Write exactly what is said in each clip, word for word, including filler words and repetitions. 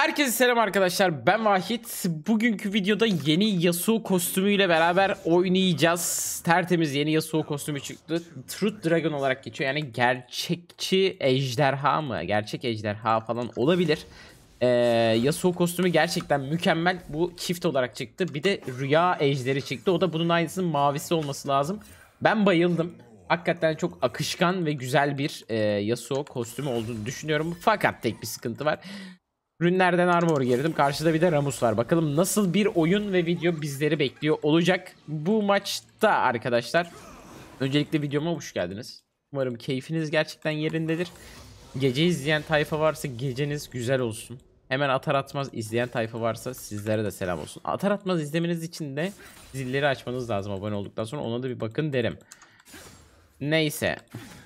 Herkese selam arkadaşlar, ben Vahit. Bugünkü videoda yeni Yasuo kostümüyle beraber oynayacağız. Tertemiz yeni Yasuo kostümü çıktı. Truth Dragon olarak geçiyor, yani gerçekçi ejderha mı? Gerçek ejderha falan olabilir. Ee, Yasuo kostümü gerçekten mükemmel. Bu çift olarak çıktı. Bir de rüya ejderi çıktı. O da bunun aynısının mavisi olması lazım. Ben bayıldım. Hakikaten çok akışkan ve güzel bir e, Yasuo kostümü olduğunu düşünüyorum. Fakat tek bir sıkıntı var. Rünlerden armor girdim. Karşıda bir de Ramus var. Bakalım nasıl bir oyun ve video bizleri bekliyor olacak bu maçta arkadaşlar. Öncelikle videoma hoş geldiniz. Umarım keyfiniz gerçekten yerindedir. Gece izleyen tayfa varsa geceniz güzel olsun. Hemen atar atmaz izleyen tayfa varsa sizlere de selam olsun. Atar atmaz izlemeniz için de zilleri açmanız lazım abone olduktan sonra. Ona da bir bakın derim. Neyse.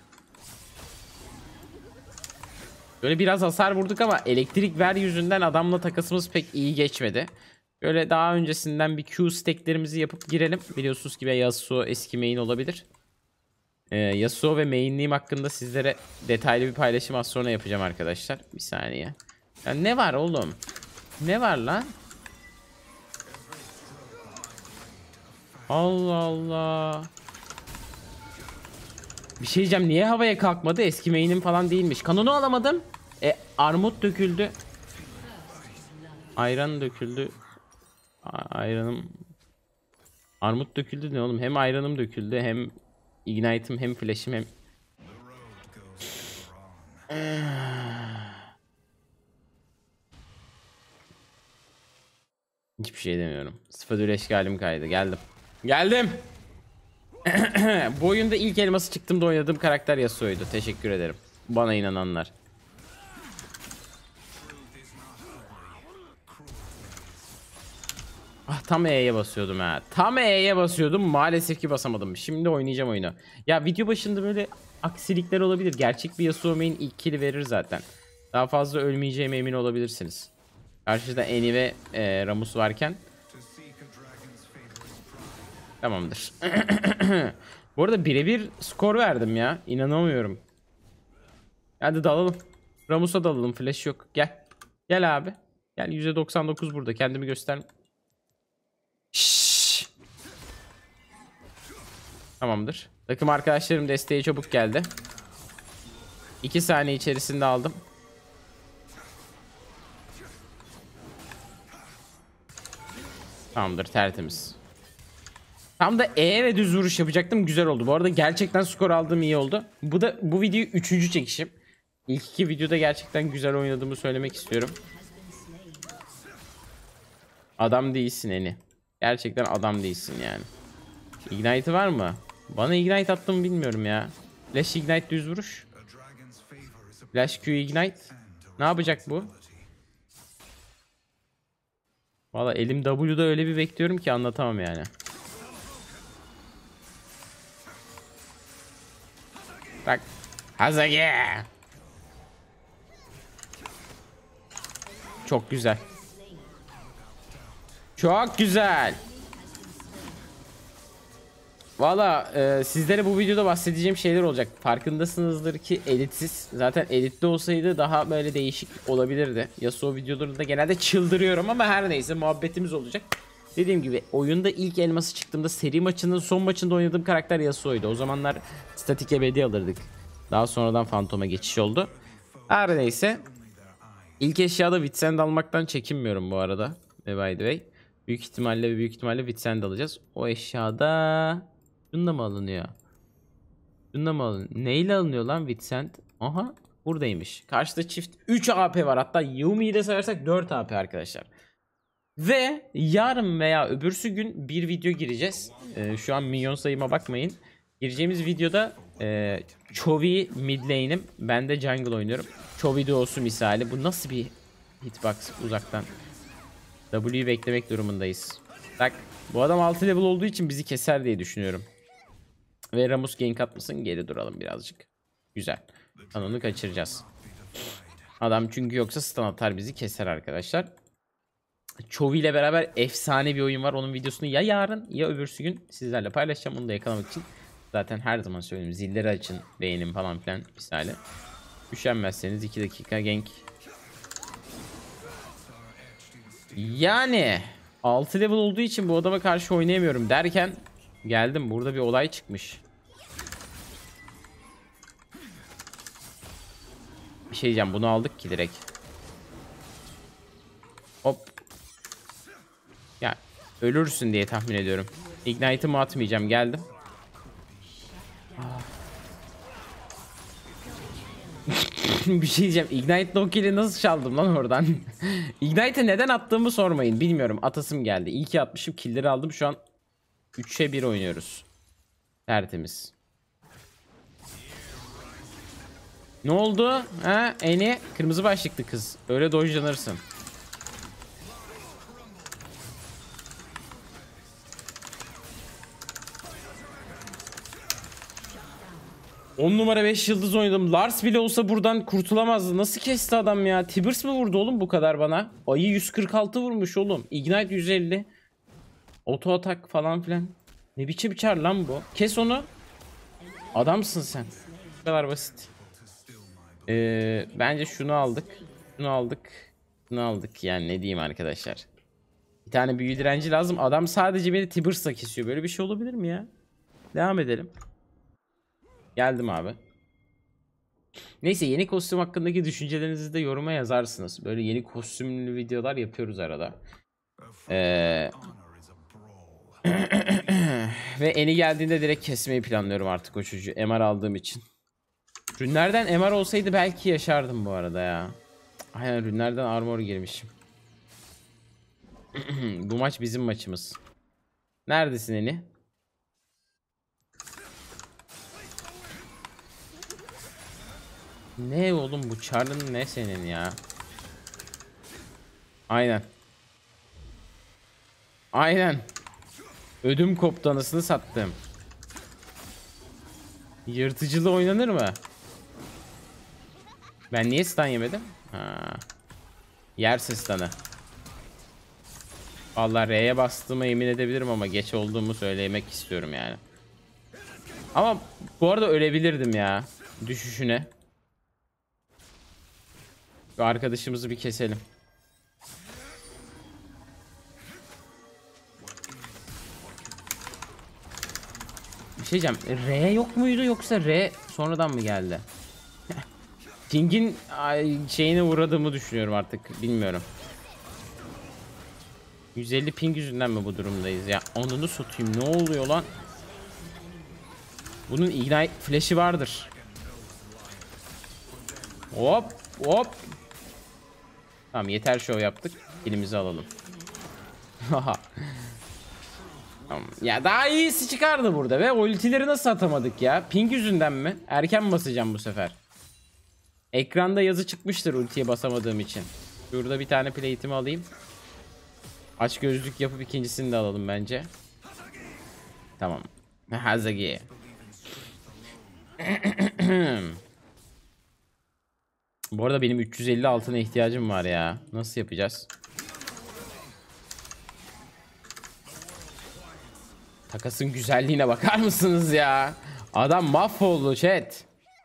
Böyle biraz hasar vurduk ama elektrik ver yüzünden adamla takasımız pek iyi geçmedi. Böyle daha öncesinden bir Q stacklerimizi yapıp girelim. Biliyorsunuz ki Yasuo eski main olabilir. Ee, Yasuo ve mainliğim hakkında sizlere detaylı bir paylaşım az sonra yapacağım arkadaşlar. Bir saniye. Ya ne var oğlum? Ne var lan? Allah Allah. Bir şey diyeceğim, niye havaya kalkmadı? Eski main'im falan değilmiş. Kanonu alamadım. E armut döküldü. Ayran döküldü. A ayranım. Armut döküldü ne oğlum? Hem ayranım döküldü, hem ignite'im, hem flash'im, hem hiçbir şey demiyorum. Sıfır eşgalim kaydı. Geldim. Geldim. Bu oyunda ilk elması çıktığımda oynadığım karakter Yasuo'ydu. Teşekkür ederim. Bana inananlar. Ah, tam E'ye basıyordum ha. Tam E'ye basıyordum. Maalesef ki basamadım. Şimdi oynayacağım oyunu. Ya video başında böyle aksilikler olabilir. Gerçek bir Yasuo main ilk kill'i verir zaten. Daha fazla ölmeyeceğime emin olabilirsiniz. Karşıda Eni ve e, Ramus varken. Tamamdır. Bu arada birebir skor verdim ya. İnanamıyorum. Hadi dalalım. Ramus'a dalalım. Flash yok. Gel. Gel abi. Gel, yüzde doksan dokuz burada. Kendimi göster. Şşş. Tamamdır. Takım arkadaşlarım desteğe çabuk geldi. iki saniye içerisinde aldım. Tamamdır, tertemiz. Tam da E ve düz vuruş yapacaktım. Güzel oldu. Bu arada gerçekten skor aldığım iyi oldu. Bu da bu videoyu üçüncü çekişim. İlk iki videoda gerçekten güzel oynadığımı söylemek istiyorum. Adam değilsin Eni. Gerçekten adam değilsin yani. Ignite var mı? Bana Ignite attım bilmiyorum ya. Flash Ignite düz vuruş. Flash Q Ignite. Ne yapacak bu? Valla elim W'da öyle bir bekliyorum ki anlatamam yani. Bak. Hazage. Çok güzel. Çok güzel. Valla e, sizlere bu videoda bahsedeceğim şeyler olacak. Farkındasınızdır ki editsiz. Zaten editli olsaydı daha böyle değişik olabilirdi. Yasuo videolarında genelde çıldırıyorum ama her neyse, muhabbetimiz olacak. Dediğim gibi oyunda ilk elması çıktığımda seri maçının son maçında oynadığım karakter Yasuo'ydu. O zamanlar statik ebedi alırdık. Daha sonradan Phantom'a geçiş oldu. Her neyse. İlk eşyada Witsend almaktan çekinmiyorum bu arada. By the way. Büyük ihtimalle büyük ihtimalle Witsend alacağız. O eşyada şunda mı alınıyor? Şunda mı alınıyor? Neyle alınıyor lan Witsend? Aha, buradaymış. Karşıda çift üç A P var. Hatta Yumi'yi de sayarsak dört A P arkadaşlar. Ve yarın veya öbürsü gün bir video gireceğiz. Ee, şu an minyon sayıma bakmayın. Gireceğimiz videoda e, Chovy mid lane'im. Ben de jungle oynuyorum. Chovy duosu misali. Bu nasıl bir hitbox uzaktan? W'yu beklemek durumundayız. Bak, bu adam altı level olduğu için bizi keser diye düşünüyorum. Ve Ramus gank atmasın, geri duralım birazcık. Güzel. Kanonu kaçıracağız. Adam çünkü yoksa stun atar, bizi keser arkadaşlar. Chovy ile beraber efsane bir oyun var. Onun videosunu ya yarın ya öbürsü gün sizlerle paylaşacağım. Onu da yakalamak için zaten her zaman söylüyorum. Zilleri açın, beğenin falan filan misali. Üşenmezseniz iki dakika gank. Yani altı level olduğu için bu adama karşı oynayamıyorum derken geldim. Burada bir olay çıkmış. Bir şey diyeceğim, bunu aldık ki direkt. Hop. Ya ölürsün diye tahmin ediyorum. Ignite'ımı atmayacağım, geldim. Bir şey diyeceğim. Ignite no kill'i nasıl çaldım lan oradan? Ignite'e neden attığımı sormayın. Bilmiyorum. Atasım geldi. İyi ki atmışım. Kill'leri aldım. Şu an üçe bir oynuyoruz. Tertemiz. Ne oldu? Ha? Eni kırmızı başlıklı kız. Öyle dojlanırsın. on numara beş yıldız oynadım. Lars bile olsa buradan kurtulamazdı. Nasıl kesti adam ya? Tibbers mı vurdu oğlum bu kadar bana? Ayı yüz kırk altı vurmuş oğlum. Ignite yüz elli. Auto atak falan filan. Ne biçim çar lan bu? Kes onu. Adamsın sen. Bu kadar basit. Ee, bence şunu aldık. Şunu aldık. Şunu aldık. Yani ne diyeyim arkadaşlar. Bir tane büyü direnci lazım. Adam sadece beni Tibbers'la kesiyor. Böyle bir şey olabilir mi ya? Devam edelim. Geldim abi. Neyse, yeni kostüm hakkındaki düşüncelerinizi de yoruma yazarsınız. Böyle yeni kostümlü videolar yapıyoruz arada. Ee... Ve Eni geldiğinde direkt kesmeyi planlıyorum artık o çocuğu. M R aldığım için. Rünlerden M R olsaydı belki yaşardım bu arada ya. Aynen, rünlerden armor girmişim. Bu maç bizim maçımız. Neredesin Eni? Ne oğlum bu çarın ne senin ya? Aynen. Aynen. Ödüm koptu, anasını sattım. Yırtıcılı oynanır mı? Ben niye stun yemedim? Ha. Yerse stun'ı. Vallahi R'ye bastığıma emin edebilirim ama geç olduğumu söylemek istiyorum yani. Ama bu arada ölebilirdim ya. Düşüşüne. Şu arkadaşımızı bir keselim. Bir şey diyeceğim. R yok muydu yoksa R sonradan mı geldi? Ping'in şeyine uğradığımı düşünüyorum artık. Bilmiyorum. yüz elli ping yüzünden mi bu durumdayız ya? Onunu satayım. Ne oluyor lan? Bunun ignite flash'i vardır. Hop hop. Tamam, yeter show yaptık. Elimizi alalım. Tamam. Ya daha iyisi çıkardı burada ve ultileri nasıl atamadık ya? Ping yüzünden mi? Erken basacağım bu sefer. Ekranda yazı çıkmıştır ultiye basamadığım için. Şurada bir tane plate'imi alayım. Aç gözlük yapıp ikincisini de alalım bence. Tamam. Hazagi. Bu arada benim üç yüz elli altına ihtiyacım var ya. Nasıl yapacağız? Takasın güzelliğine bakar mısınız ya? Adam mahvoldu chat.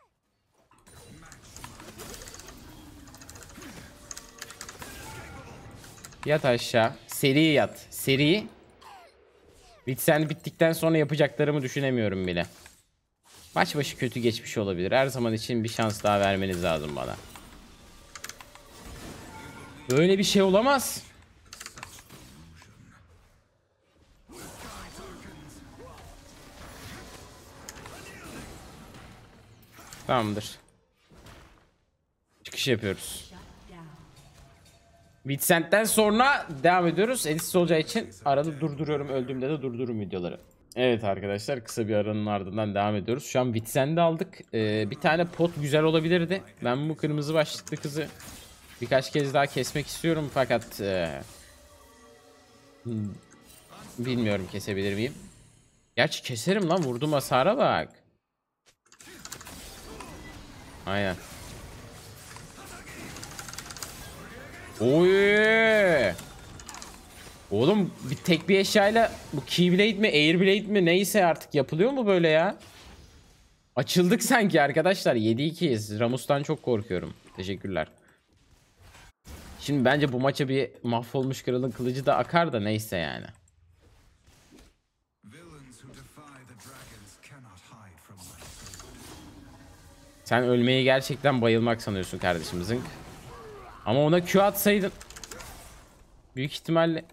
Yat aşağı. Seri yat. Seri. Bitsen bittikten sonra yapacaklarımı düşünemiyorum bile. Maç başı kötü geçmiş olabilir. Her zaman için bir şans daha vermeniz lazım bana. Böyle bir şey olamaz. Tamamdır. Çıkış yapıyoruz. Vincent'ten sonra devam ediyoruz. Editsiz olacağı için arada durduruyorum. Öldüğümde de durdururum videoları. Evet arkadaşlar, kısa bir aranın ardından devam ediyoruz. Şu an Vincent'i aldık. Ee, bir tane pot güzel olabilirdi. Ben bu kırmızı başlıklı kızı birkaç kez daha kesmek istiyorum fakat e, bilmiyorum kesebilir miyim? Gerçi keserim lan, vurduğum hasara bak. Aynen. Oy! Oğlum bir tek bir eşyayla bu Keyblade mi Airblade mi neyse artık yapılıyor mu böyle ya? Açıldık sanki arkadaşlar. yedi ikiyiz. Ramus'tan çok korkuyorum. Teşekkürler. Şimdi bence bu maça bir mahvolmuş kralın kılıcı da akar da neyse yani. Sen ölmeyi gerçekten bayılmak sanıyorsun kardeşimizin. Ama ona Q atsaydın. Büyük ihtimalle.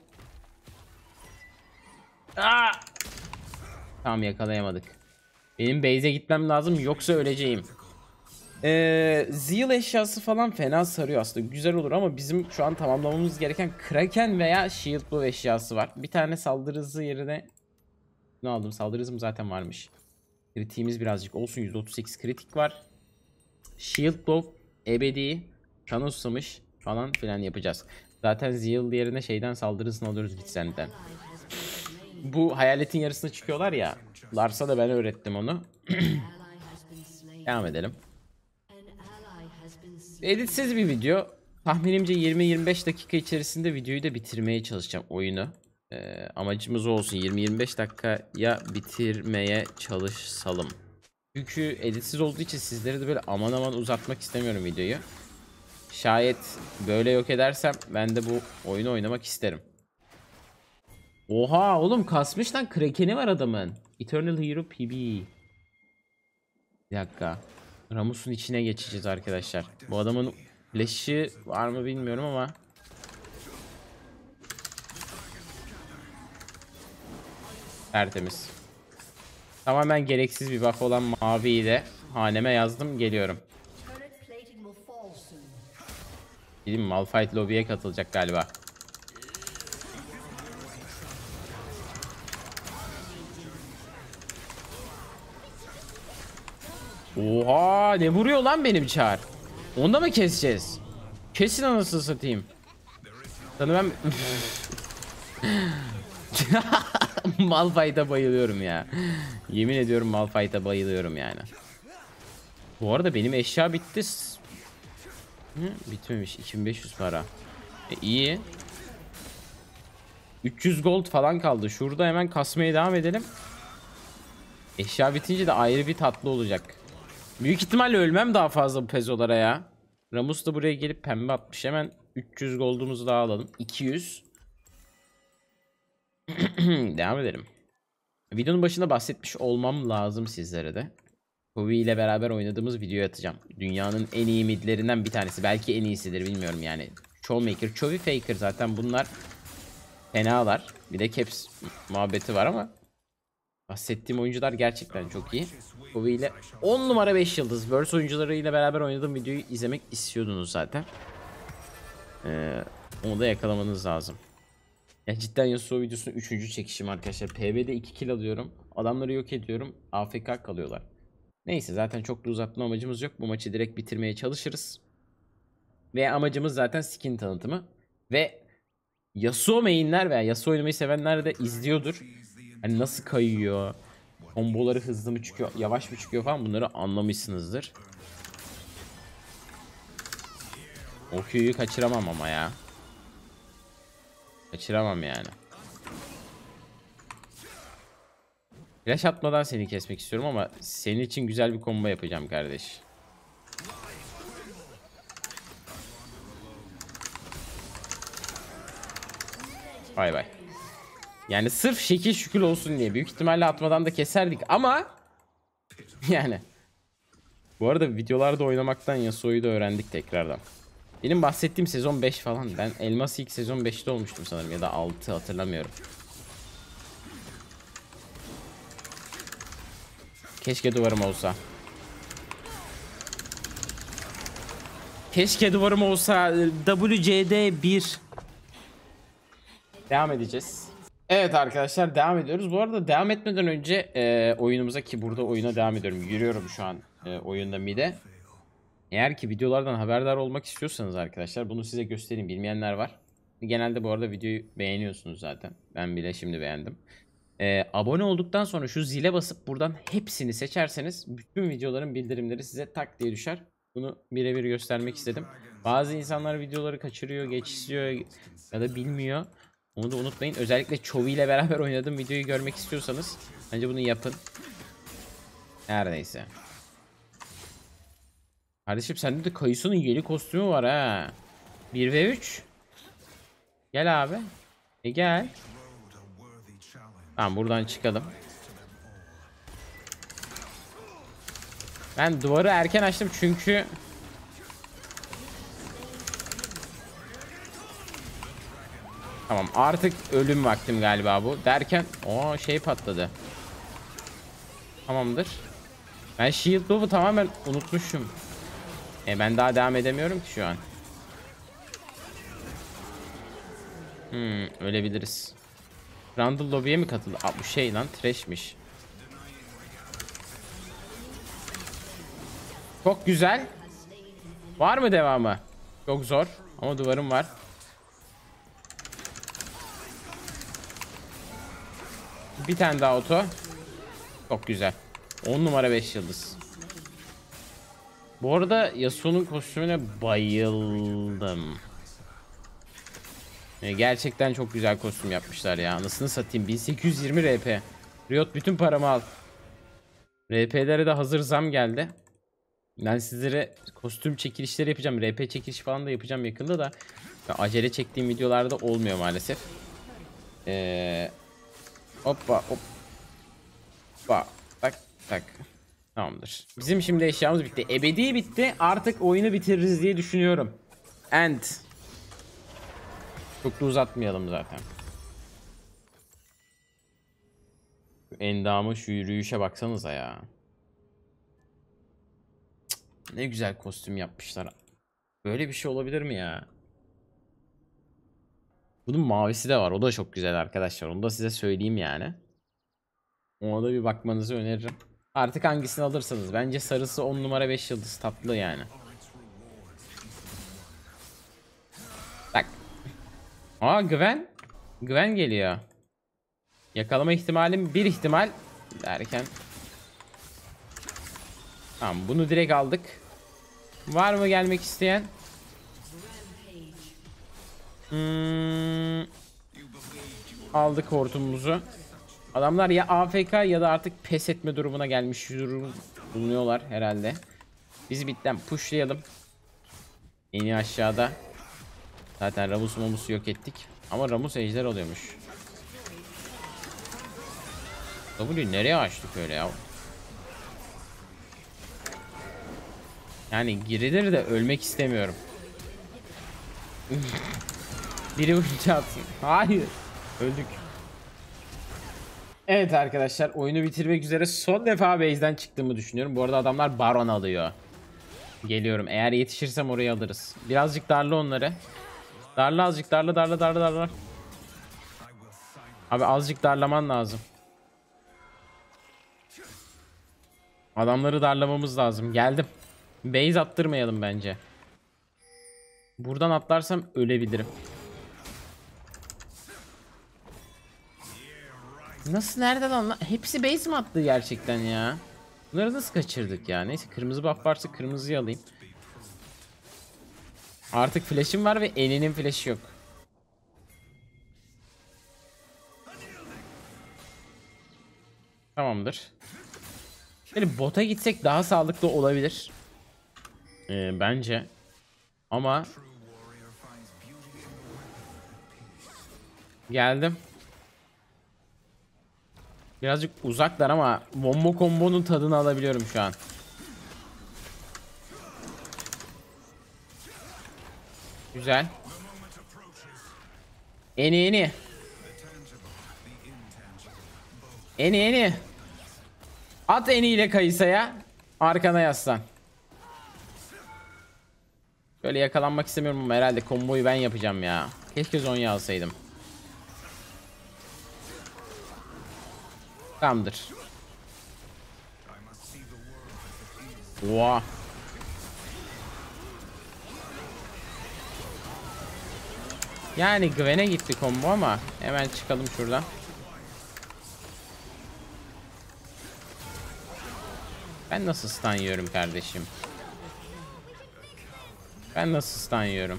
Aa! Tamam, yakalayamadık. Benim base'e gitmem lazım yoksa öleceğim. Ee, Zeal eşyası falan fena sarıyor aslında. Güzel olur ama bizim şu an tamamlamamız gereken Kraken veya Shield Blow eşyası var. Bir tane saldırı hızı yerine ne aldım? Saldırı hızım zaten varmış. Kritiğimiz birazcık olsun. yüzde otuz sekiz kritik var. Shield Blow, ebedi, kan susamış falan filan yapacağız. Zaten Zeal yerine şeyden saldırı hızını alıyoruz Vixen'den. Bu hayaletin yarısına çıkıyorlar ya. Lars'a da ben öğrettim onu. Devam edelim. Editsiz bir video. Tahminimce yirmi yirmi beş dakika içerisinde videoyu da bitirmeye çalışacağım oyunu. Ee, amacımız olsun, yirmi yirmi beş dakikaya bitirmeye çalışalım. Çünkü editsiz olduğu için sizleri de böyle aman aman uzatmak istemiyorum videoyu. Şayet böyle yok edersem ben de bu oyunu oynamak isterim. Oha oğlum, kasmış lan, Kraken'i var adamın. Eternal Hero P B. Bir dakika. Ramus'un içine geçeceğiz arkadaşlar. Bu adamın flash'ı var mı bilmiyorum ama. Tertemiz. Tamamen gereksiz bir buff olan maviyi de haneme yazdım, geliyorum. Gideyim, Malphite lobby'ye katılacak galiba. Oha, ne vuruyor lan benim Char? Onu da mı keseceğiz? Kesin anasını satayım. Sana ben Malphite'a bayılıyorum ya. Yemin ediyorum Malphite'a bayılıyorum yani. Bu arada benim eşya bitti. Hı, bitmemiş. iki bin beş yüz para. E, iyi. üç yüz gold falan kaldı. Şurada hemen kasmaya devam edelim. Eşya bitince de ayrı bir tatlı olacak. Büyük ihtimalle ölmem daha fazla bu pezolara ya. Ramus da buraya gelip pembe atmış. Hemen üç yüz gold'umuzu daha alalım. iki yüz. Devam edelim. Videonun başında bahsetmiş olmam lazım sizlere de. Chovy ile beraber oynadığımız videoyu atacağım. Dünyanın en iyi midlerinden bir tanesi. Belki en iyisidir, bilmiyorum yani. Showmaker, Chovy Faker, zaten bunlar fenalar. Bir de Caps muhabbeti var ama bahsettiğim oyuncular gerçekten çok iyi. Chovy ile on numara beş yıldız. Verse oyuncularıyla beraber oynadığım videoyu izlemek istiyordunuz zaten. Ee, onu da yakalamanız lazım. Ya cidden Yasuo videosunun üçüncü çekişim arkadaşlar. P B'de iki kill alıyorum. Adamları yok ediyorum. A F K kalıyorlar. Neyse, zaten çok da uzatma amacımız yok. Bu maçı direkt bitirmeye çalışırız. Ve amacımız zaten skin tanıtımı. Ve Yasuo mainler veya Yasuo oynamayı sevenler de izliyordur. Hani nasıl kayıyor, komboları hızlı mı çıkıyor, yavaş mı çıkıyor falan, bunları anlamışsınızdır. O Q'yu kaçıramam ama ya. Kaçıramam yani. Flash atmadan seni kesmek istiyorum ama senin için güzel bir combo yapacağım kardeş. Bay bay. Yani sırf şekil şükür olsun diye büyük ihtimalle atmadan da keserdik ama yani. Bu arada videolarda oynamaktan Yasuo'yu da öğrendik tekrardan. Benim bahsettiğim sezon beş falan. Ben Elmas ilk sezon beşte olmuştum sanırım ya da altı, hatırlamıyorum. Keşke duvarım olsa. Keşke duvarım olsa. W C D bir. Devam edeceğiz. Evet arkadaşlar, devam ediyoruz. Bu arada devam etmeden önce e, oyunumuza, ki burada oyuna devam ediyorum. Yürüyorum şu an e, oyunda mid'e. Eğer ki videolardan haberdar olmak istiyorsanız arkadaşlar, bunu size göstereyim, bilmeyenler var. Genelde bu arada videoyu beğeniyorsunuz zaten. Ben bile şimdi beğendim. Ee, abone olduktan sonra şu zile basıp buradan hepsini seçerseniz bütün videoların bildirimleri size tak diye düşer. Bunu birebir göstermek istedim. Bazı insanlar videoları kaçırıyor, geçiyor ya da bilmiyor. Onu da unutmayın. Özellikle Chovy ile beraber oynadığım videoyu görmek istiyorsanız bence bunu yapın. Her neyse. Kardeşim sende de Kayıso'nun yeni kostümü var ha. bir ve üç. Gel abi. E gel. Tamam, buradan çıkalım. Ben duvarı erken açtım çünkü tamam, artık ölüm vaktim galiba bu derken o şey patladı. Tamamdır. Ben Shield Buff'u tamamen unutmuşum. E ben daha devam edemiyorum ki şu an. Hmm, ölebiliriz. Randall lobby'ye mi katıldı? Aa, bu şey lan, Thresh'miş. Çok güzel. Var mı devamı? Çok zor ama duvarım var. Bir tane daha oto. Çok güzel. on numara beş yıldız. Bu arada Yasuo'nun kostümüne bayıldım. Gerçekten çok güzel kostüm yapmışlar ya. Anasını satayım. bin sekiz yüz yirmi R P. Riot bütün paramı al. R P'lere de hazır zam geldi. Ben sizlere kostüm çekilişleri yapacağım. R P çekilişi falan da yapacağım yakında da. Acele çektiğim videolarda olmuyor maalesef. Ee, hoppa hoppa. Tak tak. Tamamdır. Bizim şimdi eşyamız bitti. Ebedi bitti. Artık oyunu bitiririz diye düşünüyorum. End. Çok da uzatmayalım zaten. Şu endamı, şu yürüyüşe baksanıza ya. Cık, ne güzel kostüm yapmışlar. Böyle bir şey olabilir mi ya? Bunun mavisi de var. O da çok güzel arkadaşlar. Onu da size söyleyeyim yani. Ona da bir bakmanızı öneririm. Artık hangisini alırsanız. Bence sarısı on numara beş yıldız, tatlı yani. Bak. Aa, Gwen. Gwen geliyor. Yakalama ihtimalim bir ihtimal derken. Tamam, bunu direkt aldık. Var mı gelmek isteyen? Hmm. Aldık hortumumuzu. Adamlar ya A F K ya da artık pes etme durumuna gelmiş durum bulunuyorlar herhalde. Biz bitten pushlayalım. En iyi aşağıda. Zaten Ramus Mamus'u yok ettik. Ama Ramus ejder alıyormuş. W nereye açtık öyle ya? Yani girilir de ölmek istemiyorum. Biri ulti atsın. Hayır. Öldük. Evet arkadaşlar, oyunu bitirmek üzere son defa base'den çıktığımı düşünüyorum. Bu arada adamlar Baron alıyor. Geliyorum. Eğer yetişirsem orayı alırız. Birazcık darla onları. Darla azıcık, darla darla darla darla. Abi azıcık darlaman lazım. Adamları darlamamız lazım. Geldim. Base attırmayalım bence. Buradan atlarsam ölebilirim. Nasıl, nerede lan? Hepsi base mi attı gerçekten ya? Bunları nasıl kaçırdık ya? Neyse, kırmızı buff varsa kırmızıyı alayım. Artık flash'im var ve Eni'nin flash'ı yok. Tamamdır. Böyle bota gitsek daha sağlıklı olabilir. Ee, bence. Ama geldim. Birazcık uzaklar ama bomba kombonun tadını alabiliyorum şu an. Güzel. Eni eni. Eni eni. At Eni ile Kayısa'ya. Arkana yaslan. Böyle yakalanmak istemiyorum ama herhalde komboyu ben yapacağım ya. Keşke Zonya alsaydım. Tamamdır. Oha. Yani Gwen'e gitti combo ama hemen çıkalım şuradan. Ben nasıl stun yiyorum kardeşim? Ben nasıl stun yiyorum?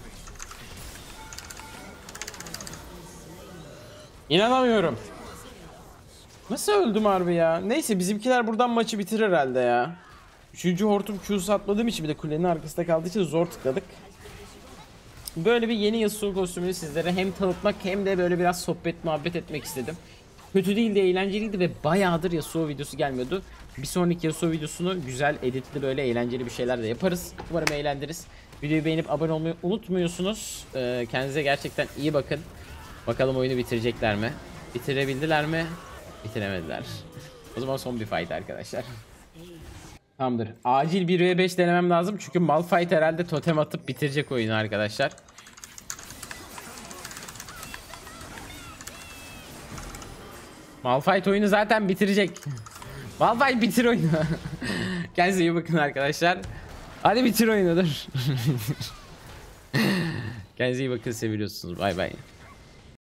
İnanamıyorum. Nasıl öldüm harbi ya? Neyse, bizimkiler buradan maçı bitirir herhalde ya. Üçüncü hortum Q'su atmadığım için, bir de kulenin arkasında kaldığı için zor tıkladık. Böyle bir yeni Yasuo kostümünü sizlere hem tanıtmak hem de böyle biraz sohbet muhabbet etmek istedim. Kötü değildi, eğlenceliydi ve bayağıdır Yasuo videosu gelmiyordu. Bir sonraki Yasuo videosunu güzel editli böyle eğlenceli bir şeyler de yaparız. Umarım eğlendiririz. Videoyu beğenip abone olmayı unutmuyorsunuz. Ee, kendinize gerçekten iyi bakın. Bakalım oyunu bitirecekler mi? Bitirebildiler mi? Bitiremediler. O zaman son bir fight arkadaşlar. Tamamdır. Acil bir ve beş denemem lazım. Çünkü Malphite herhalde totem atıp bitirecek oyunu arkadaşlar. Malphite oyunu zaten bitirecek. Malphite bitir oyunu. Kendinize iyi bakın arkadaşlar. Hadi bitir oyunu dur. Kendinize iyi bakın, seviyorsunuz. Bay bay.